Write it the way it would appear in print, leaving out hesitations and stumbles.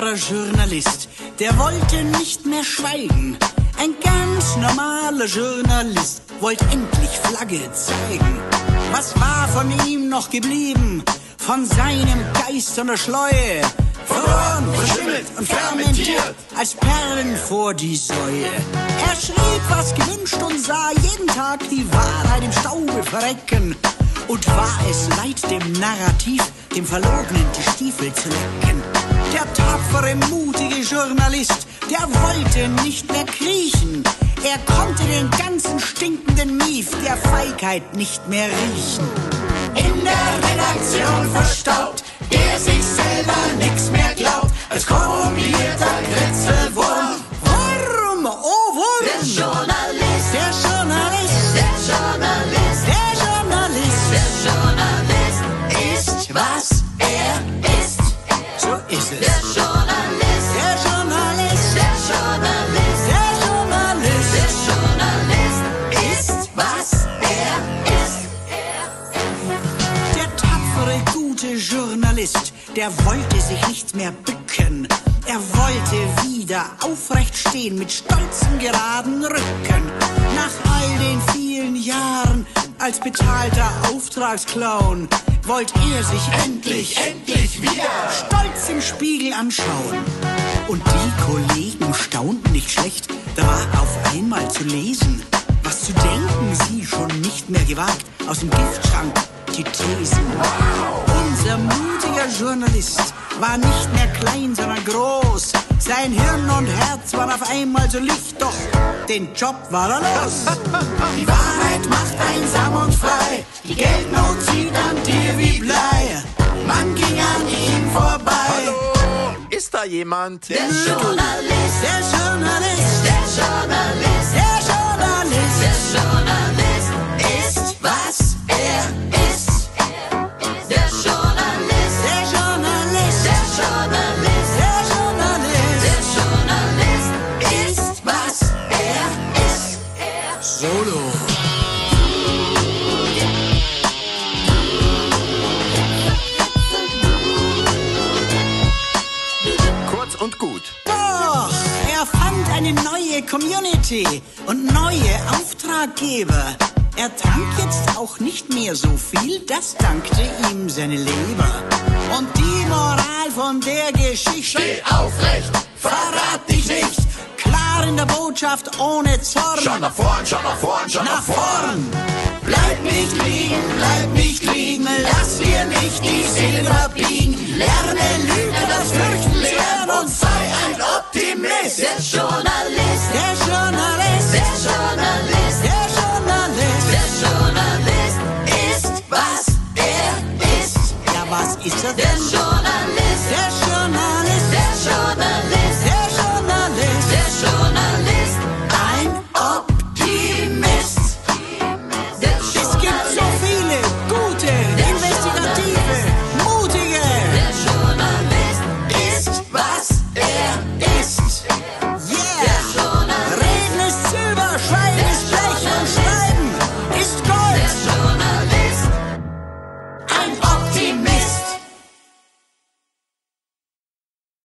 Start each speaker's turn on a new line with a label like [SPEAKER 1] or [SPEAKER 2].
[SPEAKER 1] tapferer Journalist, der wollte nicht mehr schweigen. Ein ganz normaler Journalist wollte endlich Flagge zeigen. Was war von ihm noch geblieben? Von seinem Geist und der Schleue? Verloren, verschimmelt und fermentiert, als Perlen vor die Säue. Er schrieb, was gewünscht und sah jeden Tag die Wahrheit im Staube verrecken. Und war es leid, dem Narrativ, dem Verlogenen die Stiefel zu lecken. Der tapfere, mutige Journalist, der wollte nicht mehr kriechen. Er konnte den ganzen stinkenden Mief der Feigheit nicht mehr riechen. In der Redaktion verstaubt, der sich selber nix mehr glaubt, als korrumpierter Kritzelwurm. Wurm, oh Wurm! Der Journalist, der Journalist, der Journalist, der Journalist, der Journalist ist, was er ist. So ist es. Der Journalist, der Journalist, der Journalist, der Journalist, der Journalist ist, was er ist. Der tapfere, gute Journalist, der wollte sich nicht mehr bücken. Er wollte wieder aufrecht stehen mit stolzem, geraden Rücken. Nach all den vielen Jahren als bezahlter Auftragsclown wollte er sich endlich wieder stolz im Spiegel anschauen. Und die Kollegen staunten nicht schlecht, da war auf einmal zu lesen, was zu denken sie schon nicht mehr gewagt, aus dem Giftschrank die Thesen. Unser mutiger Journalist war nicht mehr klein, sondern groß. Sein Hirn und Herz waren auf einmal so licht, doch den Job war er los. Die Wahrheit macht einsam und frei, die Geldnot zieht an dir wie Blei. Man ging an ihm vorbei.
[SPEAKER 2] Hallo, ist da jemand?
[SPEAKER 1] Der Journalist, der Journalist, der Journalist, der Journalist, der Journalist ist, was er ist. Der Journalist, der Journalist, der Journalist, der Journalist, der Journalist ist, was er ist. Solo.
[SPEAKER 2] Kurz und gut.
[SPEAKER 1] Doch, er fand eine neue Community und neue Auftraggeber. Er trank jetzt auch nicht mehr so viel, das dankte ihm seine Leber. Und die Moral von der Geschichte:
[SPEAKER 3] Steh aufrecht,
[SPEAKER 1] verrat dich nicht, klar in der Botschaft, ohne Zorn.
[SPEAKER 3] Schau nach vorn, schau nach vorn, schau nach vorn.
[SPEAKER 1] Bleib nicht liegen, lass dir nicht die Seele verbiegen. Lerne Lüge, das Fürchten lernen und sei ein Optimist. Der